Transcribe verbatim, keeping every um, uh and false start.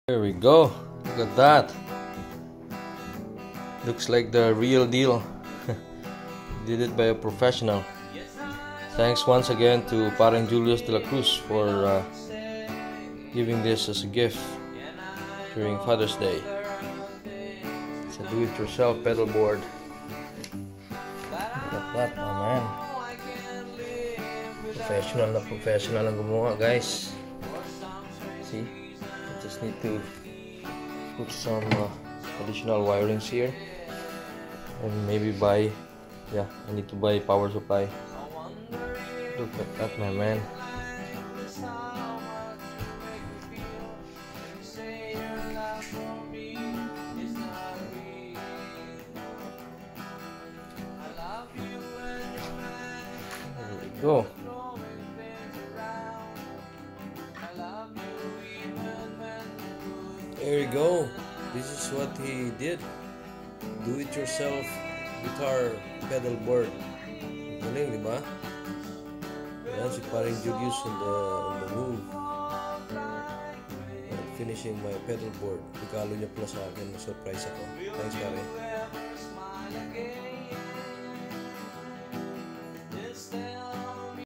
There we go. Look at that. Looks like the real deal. Did it by a professional. Thanks once again to Pareng Julius de la Cruz for uh, giving this as a gift during Father's Day. It's a do-it-yourself pedal board. Look at that, my man. Professional na professional ang gumawa, guys. See? Just need to put some uh, additional wirings here and maybe buy, yeah, I need to buy power supply. Look at that, my man. There we go. There you go. This is what he did. Do it yourself guitar pedal board. Galing, di ba? Ayan si Pareng Julius on the, on the move. And finishing my pedal board. Regalo niya pala sa akin. Surprise ako. Thanks, pare.